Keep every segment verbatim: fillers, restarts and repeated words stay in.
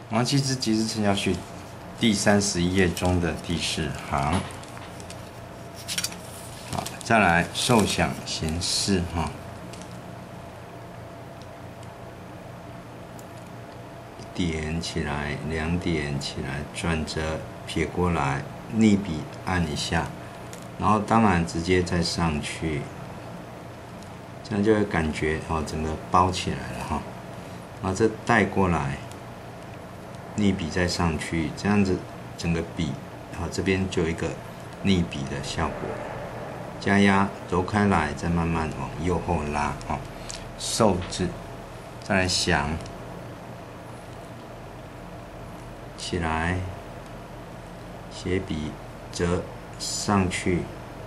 王羲之集字成教序第三十一页中的第四行。好，再来受想行识哈。点起来，两点起来，转折撇过来，逆笔按一下，然后当然直接再上去，这样就会感觉哦，整个包起来了哈。然后这带过来，逆笔再上去，这样子整个笔，好这边就有一个逆笔的效果。加压揉开来，再慢慢往右后拉哦。受字，再来想。起来，斜笔折上去，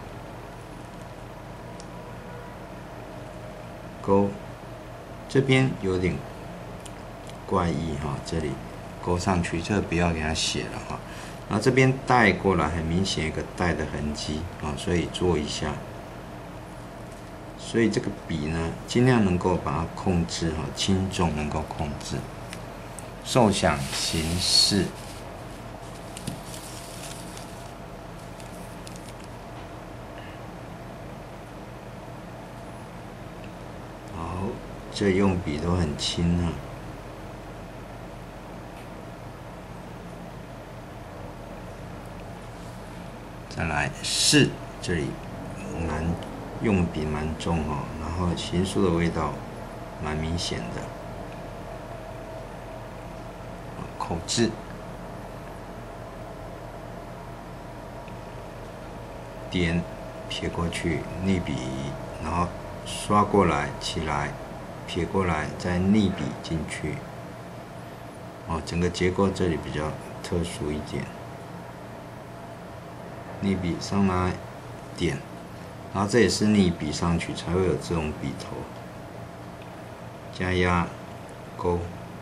勾，这边有点怪异哈，这里勾上去，这个不要给它写了哈。然后这边带过来，很明显一个带的痕迹啊，所以做一下。所以这个笔呢，尽量能够把它控制哈，轻重能够控制。受想行识，好，这用笔都很轻啊。再来识，这里蛮用笔蛮重哦，然后行书的味道蛮明显的。口字，点撇过去，逆笔，然后刷过来，起来，撇过来，再逆笔进去。哦，整个结构这里比较特殊一点。逆笔上来，点，然后这也是逆笔上去才会有这种笔头。加压，勾。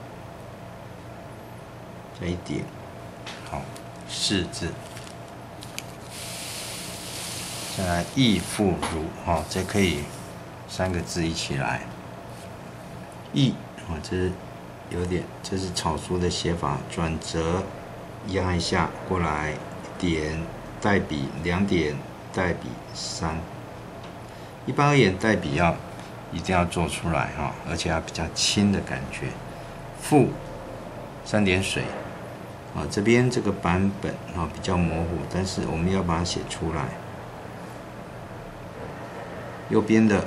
这一点，好，识字，再来亦复如，哦，这可以三个字一起来。亦，哦，这是有点，这是草书的写法，转折，压一下过来，点带笔，两点带笔，三。一般而言，带笔要一定要做出来哈，而且要比较轻的感觉。复，三点水。啊，这边这个版本啊比较模糊，但是我们要把它写出来。右边的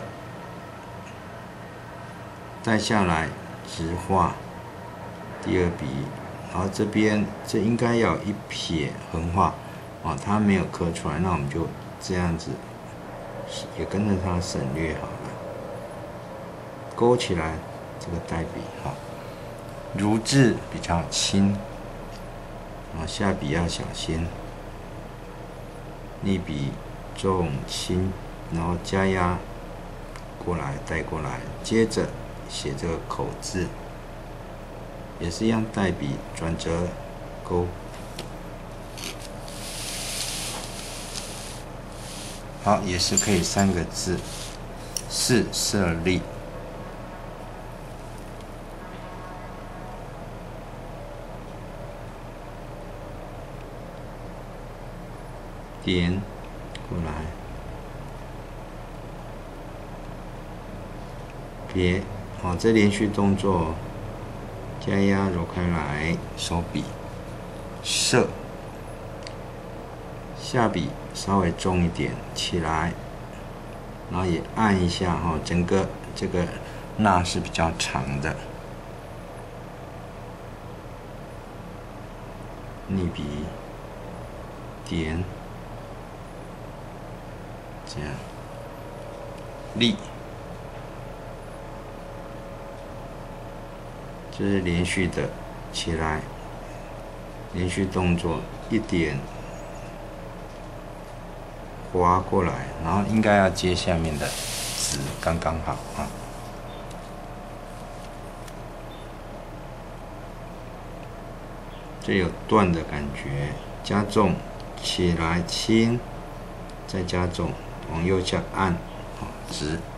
带下来直画，第二笔，然后这边这应该要一撇横画，啊，它没有刻出来，那我们就这样子，也跟着它省略好了。勾起来这个带笔，好，如字比较轻。然后下笔要小心，逆笔重轻，然后加压过来带过来，接着写这个口字，也是一样带笔转折勾。好，也是可以三个字，是设立。点过来，别，好，这连续动作，加压揉开来，手笔，射，下笔稍微重一点，起来，然后也按一下哈，整个这个捺是比较长的，逆笔，点。这样，立，这是连续的起来，连续动作一点滑过来，然后应该要接下面的字，刚刚好啊。这有断的感觉，加重起来轻，再加重。往右下按，好直。